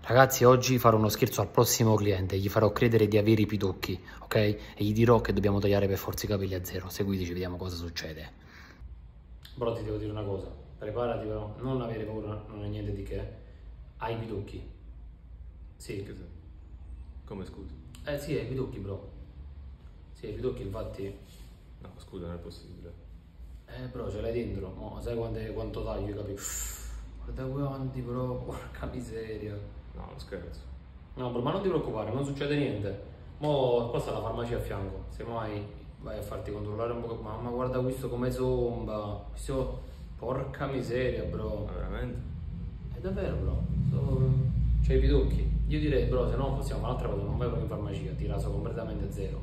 Ragazzi, oggi farò uno scherzo al prossimo cliente, gli farò credere di avere i pidocchi, ok? E gli dirò che dobbiamo tagliare per forza i capelli a zero. Seguiteci, vediamo cosa succede. Bro, ti devo dire una cosa, preparati però, non avere paura, non è niente di che. Hai i pidocchi? Sì. Come scusa? Sì, hai i pidocchi, bro. Sì, hai i pidocchi, infatti. No, scusa, non è possibile. Bro, ce l'hai dentro. Mo, sai quanto taglio i capelli? Guarda quanti, bro, porca miseria. No, non scherzo. No, bro, ma non ti preoccupare, non succede niente. Mo' qua sta la farmacia a fianco. Se mai vai a farti controllare un po'. Mamma, guarda questo come somba. Questo. Porca miseria, bro. Ma veramente? È davvero, bro. C'hai i pidocchi. Io direi, bro, se no possiamo fare un'altra cosa, non vai proprio in farmacia, ti raso completamente a zero.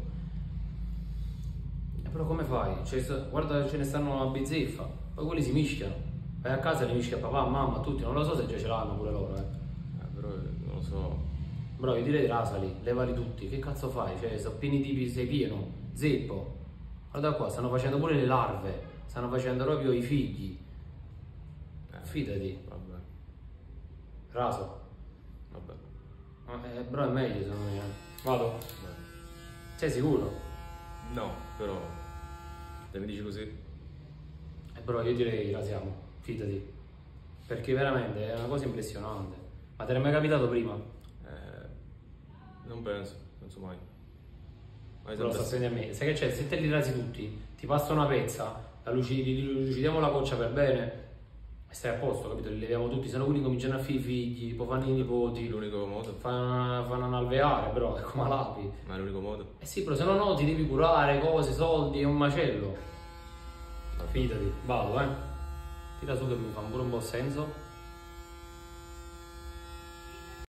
Però come fai? Guarda, ce ne stanno a bizzeffa. Poi quelli si mischiano. Vai a casa e li mischia papà, mamma, tutti. Non lo so se già ce l'hanno pure loro, Però non lo so. Bro, io direi rasali, levali tutti, che cazzo fai? Cioè, sono pieni di sei pieno, zeppo. Guarda qua, stanno facendo pure le larve, stanno facendo proprio i figli. Fidati. Vabbè. Raso. Vabbè. Bro, è meglio secondo me. Vado? Vabbè. Sei sicuro? No, però. Se mi dici così? Bro, io direi rasiamo, fidati. Perché veramente è una cosa impressionante. Ma te l'è mai capitato prima? Non penso mai. Però sta a me. Sai che c'è? Se te li rasi tutti, ti passa una pezza, lucidiamo la coccia per bene e stai a posto, capito? Li leviamo tutti, se no quelli cominciano a fare i figli, poi fanno i nipoti. L'unico modo? Fanno un alveare, però, è come l'api. Ma è l'unico modo? Eh sì, però se no no, ti devi curare, cose, soldi, è un macello. Fidati, vado, Tira su che mi fa pure un po' senso.